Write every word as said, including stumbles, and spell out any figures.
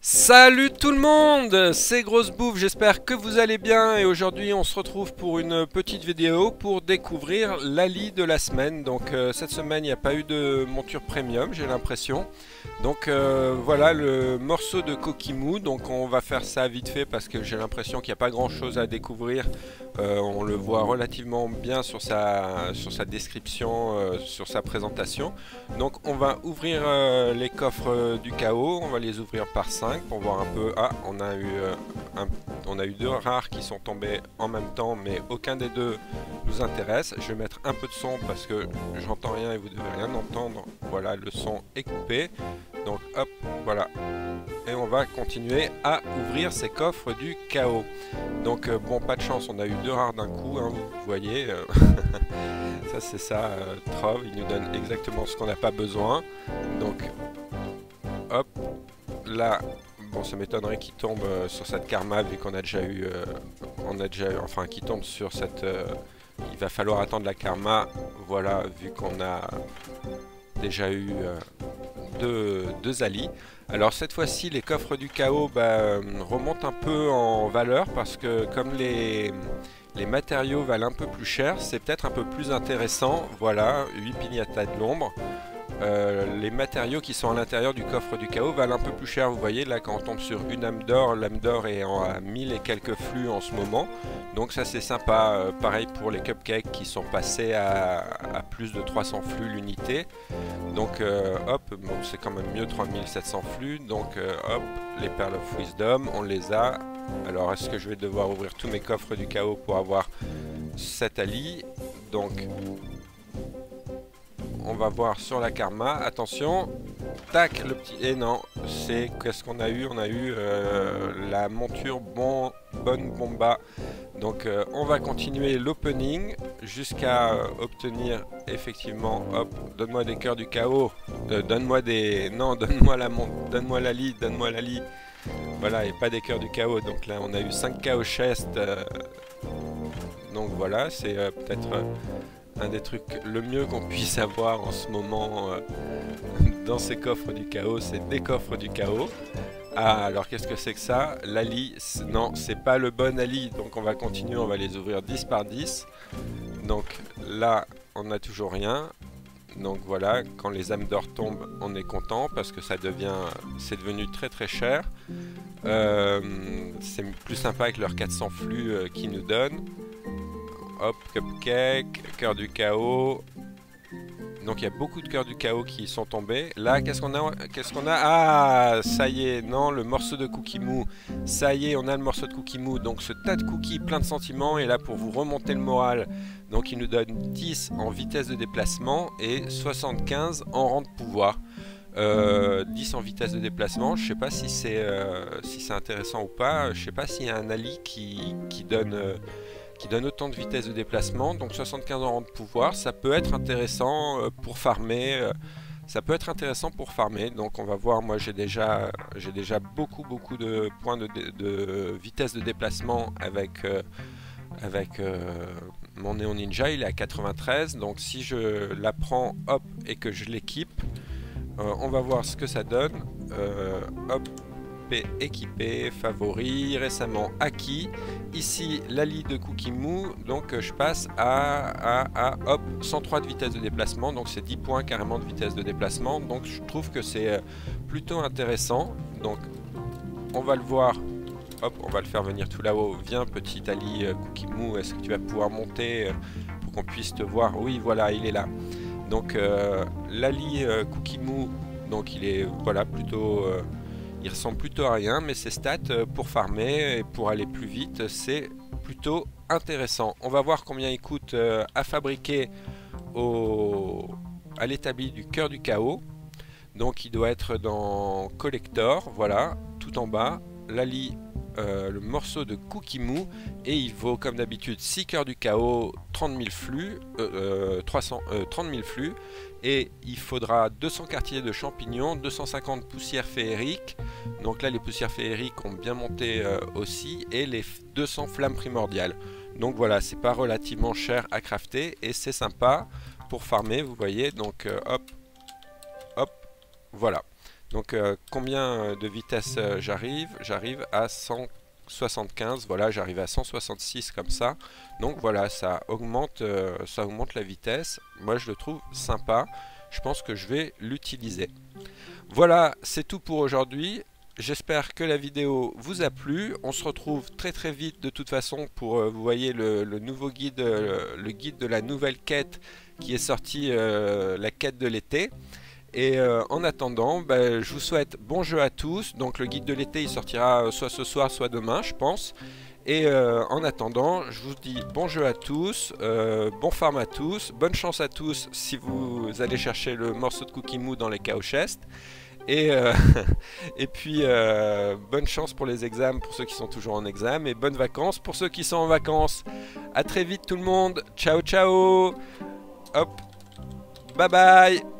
Salut tout le monde, c'est Grosse Bouffe, j'espère que vous allez bien et aujourd'hui on se retrouve pour une petite vidéo pour découvrir l'Ali de la semaine. Donc euh, cette semaine il n'y a pas eu de monture premium, j'ai l'impression. Donc euh, voilà le morceau de Kokimou, donc on va faire ça vite fait parce que j'ai l'impression qu'il n'y a pas grand chose à découvrir. Euh, on le voit relativement bien sur sa, sur sa description, euh, sur sa présentation. Donc on va ouvrir euh, les coffres euh, du chaos, on va les ouvrir par cinq pour voir un peu. Ah, on a eu, euh, un, on a eu deux rares qui sont tombés en même temps, mais aucun des deux nous intéresse. Je vais mettre un peu de son parce que j'entends rien et vous devez rien entendre. Voilà, le son est coupé. Donc hop, voilà. Et on va continuer à ouvrir ces coffres du chaos. Donc euh, bon, pas de chance, on a eu deux rares d'un coup, hein, vous voyez. Euh, ça c'est ça, euh, Trove, il nous donne exactement ce qu'on n'a pas besoin. Donc hop, là, bon ça m'étonnerait qu'il tombe euh, sur cette karma vu qu'on a déjà eu, euh, on a déjà eu, enfin qu'il tombe sur cette, euh, il va falloir attendre la karma, voilà, vu qu'on a déjà eu euh, deux, deux alliés. Alors cette fois-ci les coffres du chaos bah, remontent un peu en valeur parce que comme les, les matériaux valent un peu plus cher, c'est peut-être un peu plus intéressant. Voilà, huit piñatas de l'ombre. Euh, les matériaux qui sont à l'intérieur du coffre du chaos valent un peu plus cher. Vous voyez là quand on tombe sur une âme d'or, l'âme d'or est en, à mille et quelques flux en ce moment. Donc ça c'est sympa. Euh, pareil pour les cupcakes qui sont passés à, à plus de trois cents flux l'unité. Donc euh, hop, bon, c'est quand même mieux trois mille sept cents flux. Donc euh, hop, les perles of wisdom, on les a. Alors est-ce que je vais devoir ouvrir tous mes coffres du chaos pour avoir cet ali? Donc on va voir sur la karma, attention, tac, le petit, et non, c'est, qu'est-ce qu'on a eu? On a eu euh, la monture bon, bonne bomba, donc euh, on va continuer l'opening jusqu'à euh, obtenir effectivement, hop, donne-moi des cœurs du chaos, euh, donne-moi des, non, donne-moi la montre, donne-moi la lit, donne-moi la lit, voilà, et pas des cœurs du chaos, donc là on a eu cinq chaos chest, euh, donc voilà, c'est euh, peut-être... Euh, un des trucs le mieux qu'on puisse avoir en ce moment euh, dans ces coffres du chaos, c'est des coffres du chaos. Ah, alors qu'est-ce que c'est que ça? L'ali, non, c'est pas le bon ali, donc on va continuer, on va les ouvrir dix par dix. Donc là, on n'a toujours rien. Donc voilà, quand les âmes d'or tombent, on est content parce que ça devient, c'est devenu très très cher. Euh, c'est plus sympa avec leurs quatre cents flux euh, qu'ils nous donnent. Hop, cupcake, cœur du chaos. Donc il y a beaucoup de cœurs du chaos qui sont tombés. Là, qu'est-ce qu'on a? Qu'est-ce qu'on a? Ah, ça y est, non, le morceau de cookie mou. Ça y est, on a le morceau de cookie mou. Donc ce tas de cookies plein de sentiments est là pour vous remonter le moral. Donc il nous donne dix en vitesse de déplacement et soixante-quinze en rang de pouvoir. Euh, dix en vitesse de déplacement, je sais pas si c'est euh, si c'est intéressant ou pas. Je sais pas s'il y a un ali qui, qui donne... Euh, qui donne autant de vitesse de déplacement, donc soixante-quinze en rang de pouvoir, ça peut être intéressant euh, pour farmer, euh, ça peut être intéressant pour farmer, donc on va voir, moi j'ai déjà, j'ai déjà beaucoup beaucoup de points de, de, de vitesse de déplacement avec, euh, avec euh, mon Néon Ninja, il est à quatre-vingt-treize, donc si je la prends, hop, et que je l'équipe, euh, on va voir ce que ça donne, euh, hop, équipé, favori, récemment acquis. Ici, l'ali de Cookie Mou, donc je passe à, à, à hop, cent trois de vitesse de déplacement, donc c'est dix points carrément de vitesse de déplacement, donc je trouve que c'est plutôt intéressant. Donc on va le voir, hop, on va le faire venir tout là-haut. Viens petit ali euh, Cookie Mou, est-ce que tu vas pouvoir monter euh, pour qu'on puisse te voir? Oui, voilà, il est là. Donc euh, l'ali euh, Cookie Mou, donc il est voilà plutôt... Euh, il ressemble plutôt à rien, mais ses stats pour farmer et pour aller plus vite, c'est plutôt intéressant. On va voir combien il coûte à fabriquer au... à l'établi du cœur du chaos. Donc il doit être dans Collector, voilà, tout en bas. L'ali, euh, le morceau de Cookie Mou, et il vaut comme d'habitude six cœurs du chaos, trente mille flux, euh, euh, trois cents, euh, trente mille flux. Et il faudra deux cents quartiers de champignons, deux cent cinquante poussières féeriques. Donc là les poussières féeriques ont bien monté euh, aussi. Et les deux cents flammes primordiales. Donc voilà, c'est pas relativement cher à crafter. Et c'est sympa pour farmer, vous voyez. Donc euh, hop, hop, voilà. Donc euh, combien de vitesse euh, j'arrive? J'arrive à cent soixante-quinze, voilà, j'arrive à cent soixante-six comme ça. Donc voilà, ça augmente, euh, ça augmente la vitesse. Moi je le trouve sympa, je pense que je vais l'utiliser. Voilà, c'est tout pour aujourd'hui. J'espère que la vidéo vous a plu. On se retrouve très très vite de toute façon pour, euh, vous voyez, le, le nouveau guide, euh, le guide de la nouvelle quête qui est sorti, euh, la quête de l'été. Et euh, en attendant, bah, je vous souhaite bon jeu à tous. Donc le guide de l'été il sortira soit ce soir soit demain je pense. Et euh, en attendant, je vous dis bon jeu à tous, euh, bon farm à tous, bonne chance à tous si vous allez chercher le morceau de cookie mou dans les chaos chest. Et, euh, et puis euh, bonne chance pour les examens pour ceux qui sont toujours en examen. Et bonnes vacances pour ceux qui sont en vacances. A très vite tout le monde, ciao ciao. Hop, bye bye.